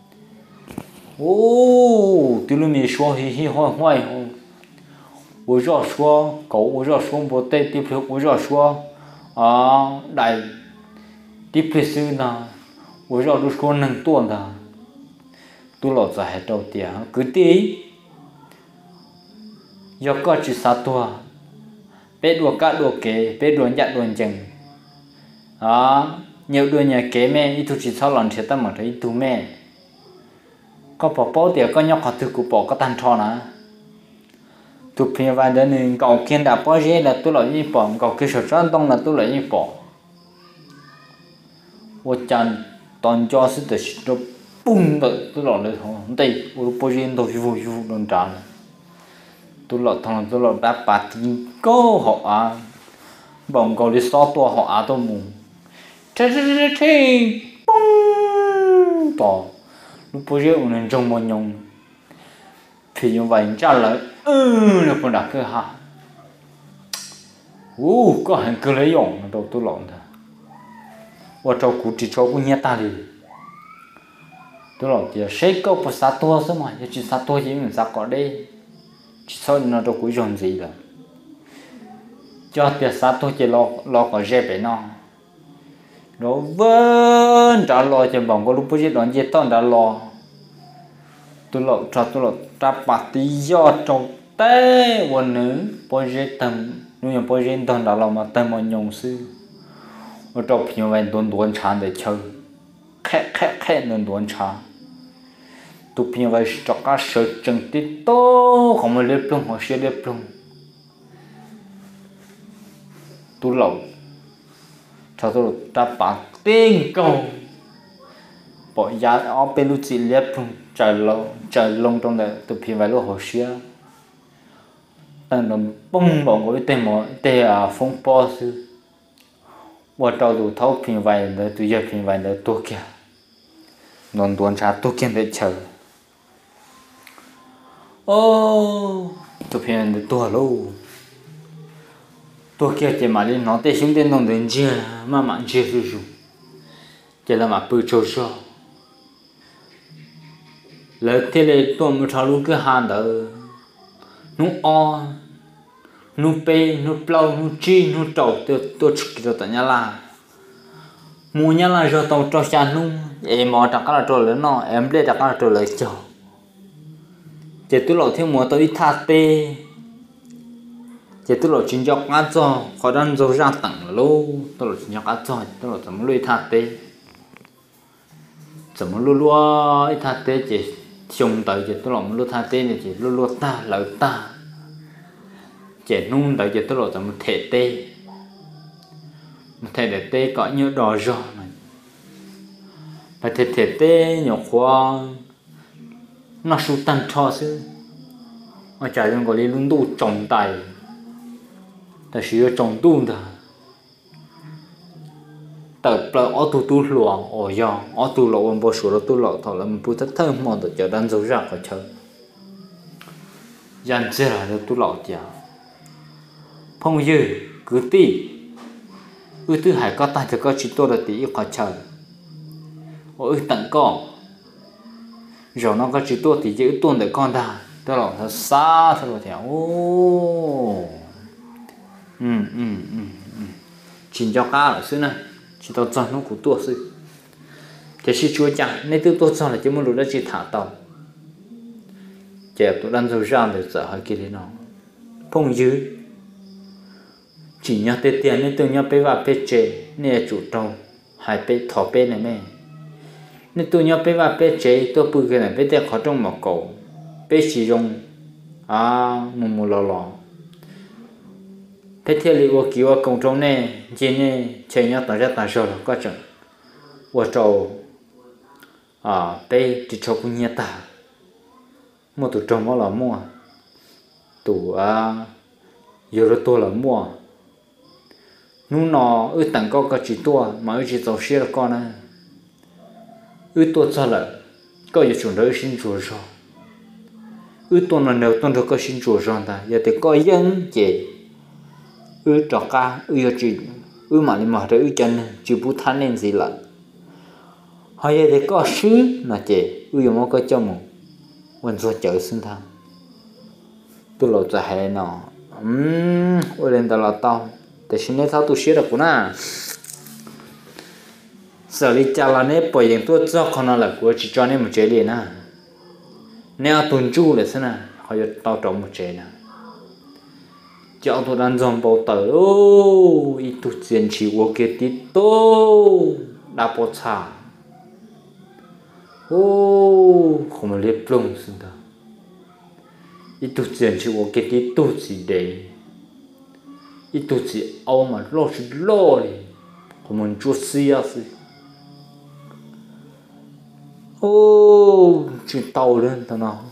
ô từ lúc mình xóa hi hi hoài hoài hồ ôi giờ xóa cậu ôi giờ xóa bộ tê tiếp theo ôi giờ xóa à đại tiếp theo sư nào ôi giờ tôi xóa nâng tuần ta tôi lọt ra hết đầu tiền cứ tí do có chỉ sát tua bé đùa cá đùa kế bé đùa nhặt đùa chừng à nhiều đùa nhà kế mẹ ít thu chỉ sau lần sẽ tâm mà thấy tu mẹ có bỏ bỏ tiền có nhóc họ từ cụ bỏ có tan tròn à tụi phía vài đứa này cậu kiên đã bỏ dễ là tôi lại như bỏ cậu kia sửa tròn tông là tôi lại như bỏ ô chan toàn cho sự tự do bung tới tôi lọt lên không đây ô bây giờ tôi vui vui đơn giản tôi lọt thằng tôi lọt đã bắt tin cô họ à bọn cậu đi xóa tua họ à tôi muốn thế thế thế thế bung to lúc bây giờ mình trông một nhung thì như vậy trả lời ừ nó còn đặt cái ha u có hàng cứ lấy dùng đâu tôi lọt thôi và cho cụ chỉ cho cụ nhét ta đi tôi nói giờ sẽ có một sát tua số mà chỉ sát tua chỉ mình sát có đây chỉ sau nó đâu cũng dùng gì rồi cho tiền sát tua chỉ lo lo có dễ bé nó nó vẫn trả lo cho bọn có lúc bây giờ đón dễ tao đã lo tôi lo cho tôi lo ta bắt tí do trong té quần nữ bây giờ tầm nhưng bây giờ tao đã lo mà tầm một nhung sư ở trong phía bên tuần tuần chán để chơi khẽ khẽ khẽ nên tuần chán tụi phía bên cho các sự chân tít to không mà lép luôn họ sẽ lép luôn tụi lẩu cho tôi ta bắt tiền cầu bỏ giá ở bên lúc chỉ lép luôn trời lâu trời lông trong đấy tụi phía bên lúc họ sẽ tăng đồng bông bọn của tên mọi tên à phong po sư 我找路头平外的对也平外的多见，农多差多见的车。ô tôi phải được tua lâu tua kia thì mà đi nó để xuống đến nông đến chia mà mà chia rồi rồi chỉ là mà bự trâu sao lỡ thế là tôi mới tháo luôn cái hàng đó nó o nó pe nó plau nó chi nó trâu tôi tôi chụp cho tận nhà là mua nhà là cho tao cho cha nung em mà đặt cái là trâu lớn nó em để đặt cái là trâu lớn cho chỉ tôi lộ thêm một tôi thà tê chỉ tôi lộ chính cho cá cho khó đang dâu ra tặng lô tôi lộ chính cho cá cho tôi lộ怎么lui thà tê怎么lui lui ít thà tê chỉ xong tới chỉ tôi lộ lui thà tê này chỉ lui lui ta lợi ta chỉ nung tới chỉ tôi lộ怎么thể tê một thể để tê có nhiều đỏ giò này và thể thể tê nhiều khoa nó sưu tăng cho chứ mà chạy trong cái luôn tu trồng tài ta sử trồng tu ta tập là ở tu tu luồng ở giang ở tu lộ một số tu lộ thọ là một bút thơ mòn được trở đang dấu ra khỏi chơi dàn chơi là tu lộ chả phong dư cứ tí ư tư hải có tài thì có chỉ tôi là tí khỏi chơi ư tận con rồi nó có chỉ tôi thì giữ tuần để con ta tôi lòng thật xa thôi theo ô ừ ừ ừ chỉ cho cá là xứ này chỉ tao chọn nó của tôi xứ chỉ chỉ chúa chẳng nên tôi tôi chọn là chỉ muốn lúc đó chỉ thả tàu chè tôi đang rồi ra để sợ hơi kia thế nào phong dư chỉ nhớ tiền tiền nên tôi nhớ bé và bé chè nên chủ trâu hai bé thọ bé này mẹ nên tôi nhớ bé và bé chế tôi bự cái này bé đẹp khó trong một cổ bé sử dụng à một một lò lò bé theo liệu của kiểu công trong này chỉ này chơi nhớ tao ra tao rồi có chừng của trâu à bé chỉ trâu cũng nhớ ta một tụ trâu mà là mua tụ à giờ rồi tôi là mua nu nó ư tặng con có chỉ tua mà ư chỉ tàu xe là con này ư tôi cho là có giờ chuẩn đối sinh chùa rồi ư tôi là nếu tôi được có sinh chùa rồi ta giờ thì có dân chị ư trọ ca ư giờ chỉ ư mà đi mà ư chân chỉ bút thanh lên gì lận hay giờ thì có sứ là chị ư giờ mà có cho một quan do chợ sinh tham tôi lộ ra hay nó ừm ư lên tao là tao để xin lấy tháo tu sửa được cũng na giờ đi chả là nè bởi những tôi cho con là của chỉ cho nên một chế liền à nếu tuần chu là thế nào họจะtao trồng một chế nè cho tôi đang dòng bao tờ ô ít tu tiền chỉ của cái tí tô đã bỏ xa ô không mà liệp lông xin ta ít tu tiền chỉ của cái tí tô gì đấy ít tu chỉ áo mà lo chỉ lo đi không muốn chúa xia xí ô chỉ tàu lên tao nào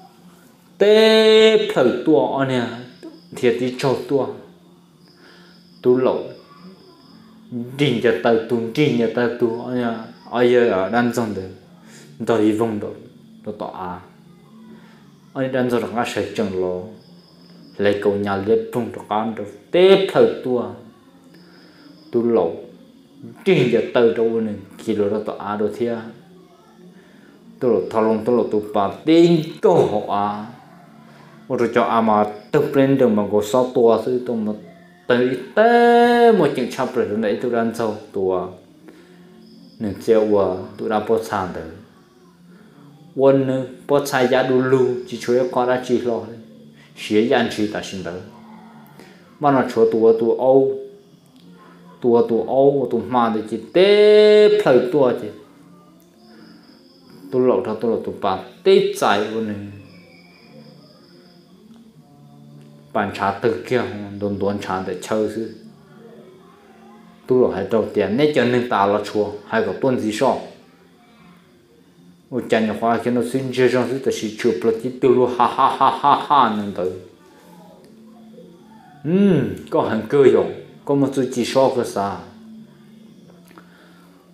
tê phở tua anh nè thiệt đi cho tua tu lẩu trình cho tao tu trình cho tao tu anh nè ai giờ ở đan trong đấy tao đi vòng đó tao tỏ à anh đan trong đó ngã sợi chân lò lấy cầu nhà liệp vòng đó con đó tê phở tua tu lẩu trình cho tao đâu này kilo đó tỏ à đồ thiệt tôi là thằng long tôi là tụi bà tin tôi họ à rồi cho à mà tập lên được mà có sáu tua chứ tôi mà tới té một chuyện chắp rồi đấy tôi đang sâu tua nên treo à tôi đã bớt sàn rồi quân bớt sai giá đủ lu chỉ chơi con đã chỉ lo xía gian chỉ ta xin đấy mà nó chúa tua tua âu tua tua âu tua mà thì chỉ té phải tua chứ tôi lẩu thao tôi lẩu tôi bà tê chạy luôn này bàn trà từ kia đồn đồn trà để chơi chứ tôi lẩu hay đầu tiền nét cho nên ta là chùa hay có tuần gì sao một chân nhà khoa khi nó xin chơi trong thứ chỉ chụp là chỉ từ luôn ha ha ha ha ha nên tới ừm có hàng cơ dụng có một chút chỉ so cơ sao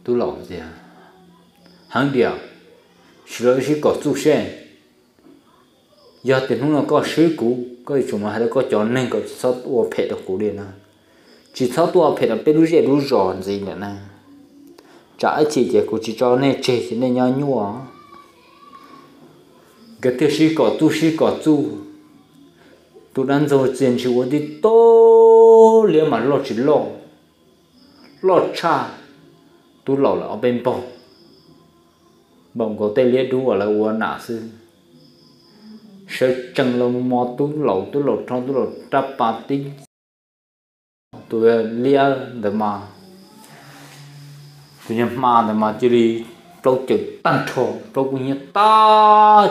tu lẩu gì à hàng điều chỉ là chỉ có chú sen giờ tiền không là có sứ cũ có chúng mà hay là có chọn nên có sáu tua phê được cũ đi nè chỉ sáu tua phê là bên núi rẻ núi giòn gì nữa nè trả chỉ chỉ của chỉ cho nên chỉ chỉ nên nhau nhua cái thứ sĩ có tu sĩ có tu tu đang rồi tiền chỉ có đi to liền mà lo chỉ lo lo cha tu lo là ở bên bông bông có tay liệt đu ở là uốn nã sư sợ chẳng là mò tu lo tu lo trong tu lo trap party tu lia để mà tu nhắm mà để mà chỉ đi trâu chữ tan thổ trâu cũng như ta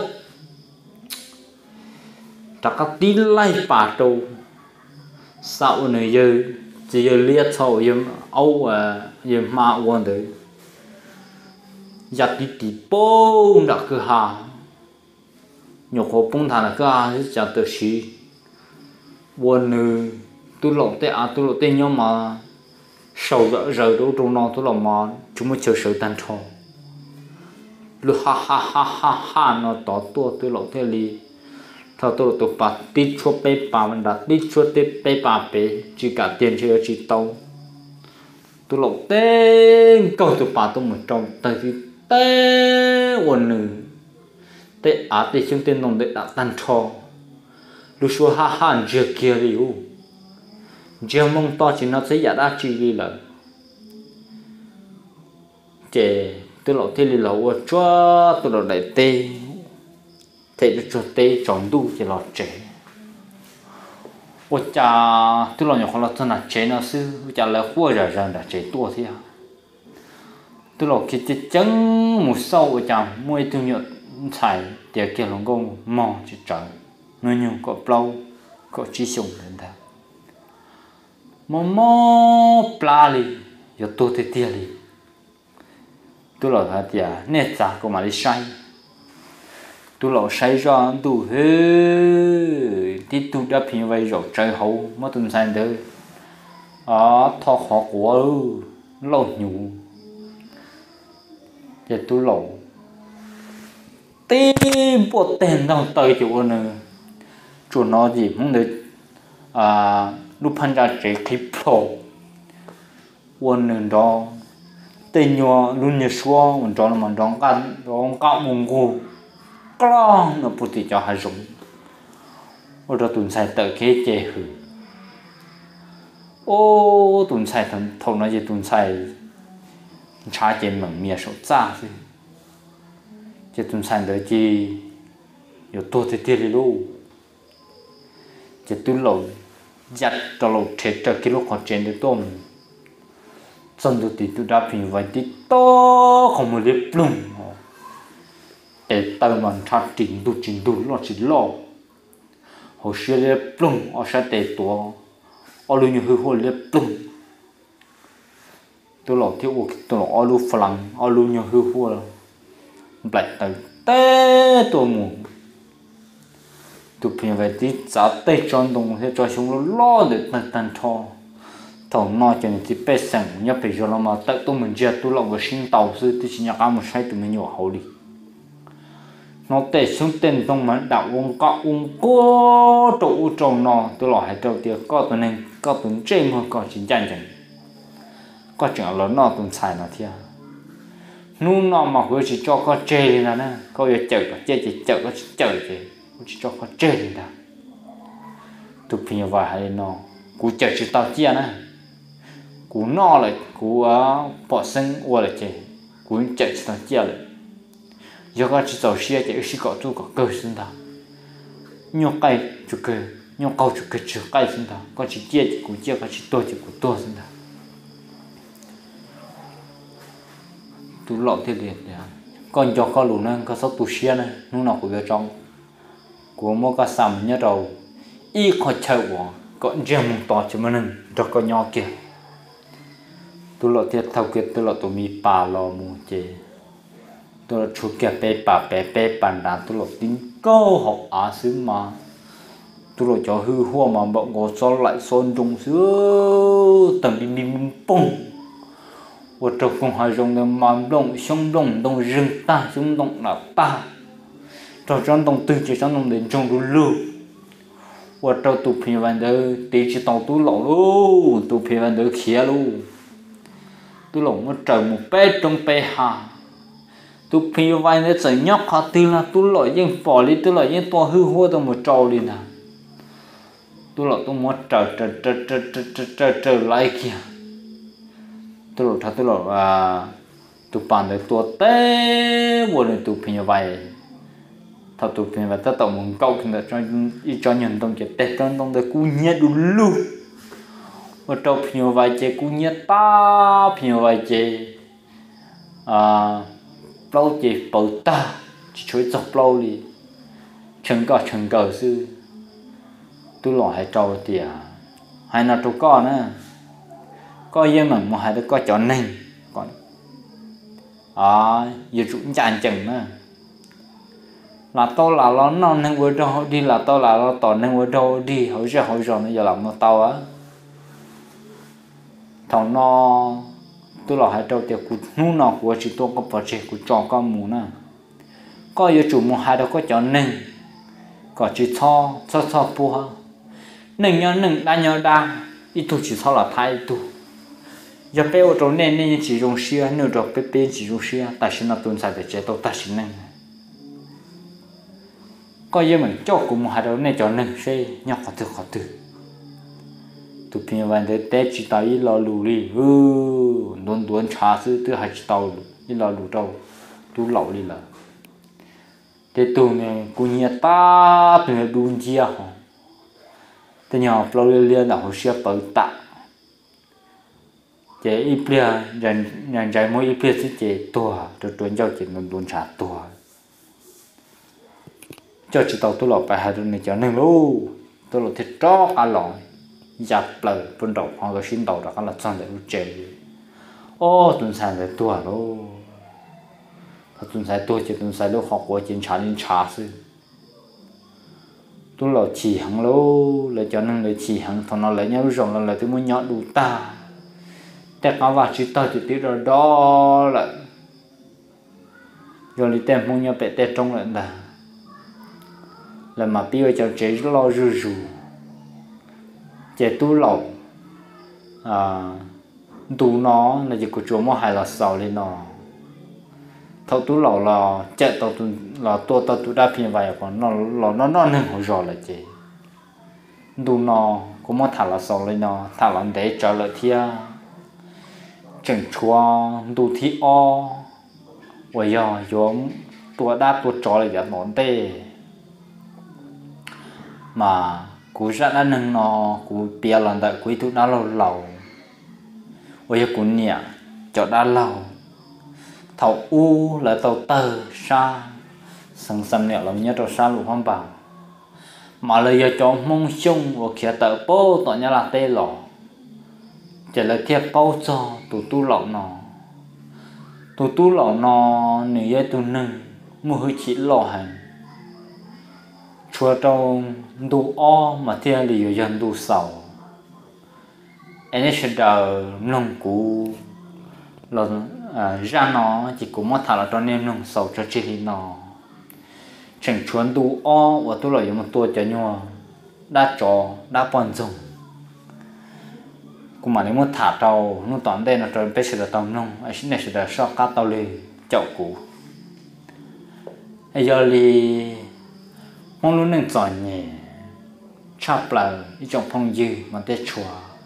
chắc các tin lại bà trâu sao này giờ chỉ giờ liệt sau giờ âu à giờ mà quan đấy giặt đi tí bông đã cứ hà nhục hồ bông thằng là cứ hà chứ chẳng được gì quan nữa tôi lộng tê à tôi lộng tê nhau mà sầu giờ giờ đâu trong nó tôi lộng mà chúng mới chờ sự tan thổ lu ha ha ha ha ha nó tỏ tua tôi lộng thế li thao tôi tôi bắt tít chua bê bà mình đặt tít chua tít bê bà bê chỉ cả tiền chơi chỉ tàu tôi lộng tên câu tôi bắt tôi một trong tại vì tên quần nữ tên á tên chúng tên nông để đặt tan thò lu xua ha ha chưa kia liu chưa mong to chỉ nó sẽ giả đa chỉ đi là chè tôi lộng thế li lẩu chua tôi lộng đại tê thế được cho tê chọn đủ chỉ lọt chế, ôi cha tôi lo nhỏ con là chế nó sư, ôi cha là khua ra ra đã chế tua thế à, tôi lo khi chế trắng một sau ôi cha mua tôi nhớ xài tiền kia lòng công mò chỉ trời, nơi nhiều có plau có chỉ sung lên đó, mò mò pla li, giờ tôi thế tiền li, tôi lo thật tiền nét giá của mà đi sai tu lẩu say ra tu hê tí tu đã phiền vậy rồi trời hậu mất tuần san đấy à thọ khó của lâu nhủ để tu lẩu tim bộ tiền đâu tới chỗ nữa chỗ nó gì không được à lúc pan ra chế clip pro quân nữa đó tên nhỏ luôn như xóa mình cho nó mình đón ăn đón cạo mùng cù con nó bút thì cho hai rụng, ôi đó tuần sai tự kế chế hử, ô tuần sai thằng thằng nói gì tuần sai, trả chế mừng mía sốt xa chứ, chế tuần sai đó chi, nhiều tôi thì tiền đi luôn, chế tuần lâu, giặt cho lâu chết cho cái lúc họ trên được tôm, xong rồi thì tôi đã phiền vậy thì to không một liếp luôn. để tao mình thắt chỉnh đủ chỉnh đủ lo chỉ lo hồi xưa là plum ở sát để tua ở luôn như hư hồi là plum tôi lo thiếu tôi lo ở luôn phẳng ở luôn như hư hồi lại tới té tôi muốn tôi phải về tí giá tết chọn đồng thế cho chúng lo để tăng tăng cho thầu nói cho nên chỉ bé sang nhớ phải cho nó mà tại tôi mình chưa tôi lo cái sinh tàu sư thì chỉ nhắc một sai tụi mình nhỏ hậu đi nó tệ xuống tên tông mà đạo uống cọ uống cố trụ trồng nó tôi lo hay đầu tiên có tụi nên có tụi trên mà có chính chân chân có chuyện lớn nó tụi xài nó thiệt nu nó mà cứ chỉ cho có chơi đi nè có giờ chờ có chơi chỉ chờ có chờ chứ chỉ cho có chơi đi nè tụi phi vài hay nó cú chờ chỉ tao chia nè cú no lại cú bỏ sinh qua lại chơi cú chờ chỉ tao chia lại giờ có chỉ tàu xe chỉ chỉ có tu có cơ sinh ta nhóc cây chụp cơ nhóc câu chụp cơ chụp cây sinh ta có chỉ chia chỉ cú chia có chỉ tôi chỉ cú tôi sinh ta tu lọ thế liệt đấy còn cho con lùn nên có số tu xe này lúc nào cũng ở trong của mua cá sầm nhớ đầu y khó chơi quá còn riêng một tòa cho mình cho con nhỏ kia tu lọ thế thâu kia tu lọ tụi mi bà lò mua chè tôi là chụp kia bé bà bé bé bàn đá tôi là tính câu học á xứ mà tôi là cho hư hoa mà bọn ngồi so lại son trùng xứ tầm bim bim bông 我这公还用的蛮动胸动动人大胸动老大这张动对这张动的中路路我这都平凡的地址到都老喽都平凡的开喽都老我找một bé trong bé hà tôi phi vai nó chạy nhóc họ từ là tôi lại những bỏ đi tôi lại những to hư hoa tôi một trâu đi nè tôi lại tôi muốn trở trở trở trở trở trở trở trở lại kìa tôi lại thấy tôi lại à tôi bàn được tôi té buồn rồi tôi phi vai thật tôi phi vai ta tạo một câu thì là cho cho nhận đồng cái tết cho đồng cái cú nhét đủ luôn và trâu phi vai chơi cú nhét ta phi vai chơi à lâu chỉ bảo ta chỉ chơi dọc lâu đi chân cò chân cò sư tôi lo hay trâu tiệt hay là trâu con nữa có yên mà mà hay được có chọn nền còn à giờ chúng chán chừng nữa là tao là nó nó nên vừa đâu đi là tao là nó tao nên vừa đâu đi hỏi ra hỏi rồi bây giờ làm nó tao á thằng nó tôi là hai trâu tiệt của nu nọ của chỉ tôi có bảo chế của chọn con mù nè có giờ chủ một hai đâu có chọn nừng có chỉ cho cho cho phù ha nừng nhau nừng đa nhau đa ít tu chỉ cho là thay tu giờ bé ở trong này nên chỉ dùng xia nếu được bé bé chỉ dùng xia tại sao nó tuân sai để chế tao ta xin nừng có giờ mình cho của một hai đâu này chọn nừng xe nhau khó từ khó từ tụi pin van để tết chỉ tao ít lo lù đi ừ đốn đốn trà sư tụi hai chỉ tao ít lo lù đâu tụi lẩu đi là để tụi này cũng nhẹ ta tụi này đun chia hả tụi nhỏ bao nhiêu liên là họ sẽ bảo tạ chế ít bia dàn dàn trái mỗi ít bia sẽ chế tua rồi tuần giao chế đốn đốn trà tua cho chỉ tao tụi lẩu bài hai đứa này cho nên luôn tụi lẩu thịt chó cá lòi giáp lời phân đầu hoặc là xin đầu đó là chọn để chơi ô tuần sáng để tua đó tuần sáng tua chỉ tuần sáng lúc học của chiến trà liên trà sư tôi là chỉ hàng lô là cho nên là chỉ hàng thằng nó lấy nhau rộng là là tôi muốn nhọn đủ taแต่เขาว่าชิตาจุดที่เราดอละยอลิเต็มพงยังเป็ดเต็มตรงเลยนะแล้วมาปีว่าจะเจ๊รอรูรูเจ๊ตู้หลอกอ่าตู้น้องlà chỉ có chỗ mà hay là sầu lên nó thâuตู้หลอกlàเจ๊ตัวตู้làตัวตัวตู้ได้เพียงไว้ก่อนnó nó nó nóหนึ่งหัวรอเลยเจ๊ตู้น้องก็มาถ่ายละสองเลยเนาะถ่ายละเด็กเจอเลยเที่ยchừng chua đủ thi o, bây giờ giống tua đáp tua chó là giả nón tê, mà cú sát ăn nưng nó cú bia lần tại cú tụt đá lâu lâu, bây giờ cú nhẹ chó đá lâu, thầu u là tàu tơ sa, sừng sầm nhẹ làm nhớ tàu sa lục phong bảo, mà lời giờ chó mông sung và kia tàu bố tao nhớ là tê lò. chỉ là thiệp bao cho tụ tu lậu nó tụ tu lậu nó nếu tụ nưng mua hơi chỉ lọ hành chùa trong đủ o mà thiệp liều dân đủ sầu anh ấy sẽ đợi nông cũ là ra nó chỉ cũng mất thà là cho nên nông sầu cho chị nó chẳng chuẩn đủ o và tu lậu dùng một tua cho nhau đã cho đã bận dùng cũng mà nếu muốn thả tàu nó toàn đây là trời bây giờ tàu nông ấy xin này sẽ cho cá tàu lì chậu cũ bây giờ thì mong luôn nên chọn nhẹ chắp lại cái trong phong dư mà để chùa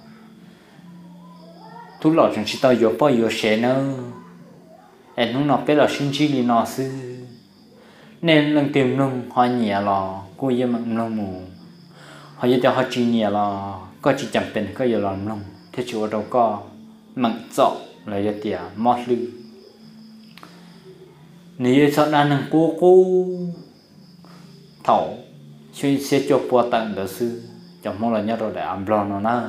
tú lọ chẳng chỉ tao vô bao vô xe nữa em nó nó biết là xin chi đi nó sư nên lần tìm nông họ nhẹ là cô yêu mà nông mù họ yêu họ chỉ nhẹ là có chỉ chẳngเป็นก็อย่าlàm nông thế chỗ đâu có mặn dọ là giờ tiệt mót lư nếu chọn ăn hàng cô cô thầu chuyên sẽ cho bùa tặng được sư chẳng mong là nhớ rồi để ăn bò nó na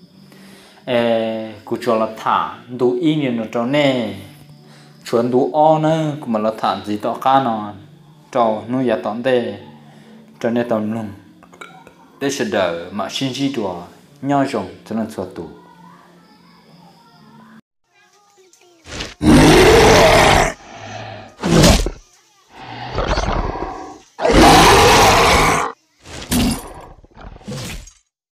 ê cô cho là thả đủ ý nghĩa nó cho nè chuẩn đủ o nữa cũng mà là thả gì đó cá nó cho nuôi giả tóm tê cho nên tầm lùng để sẽ đợi mà xin gì đùa nhau rồng cho nên xóa tù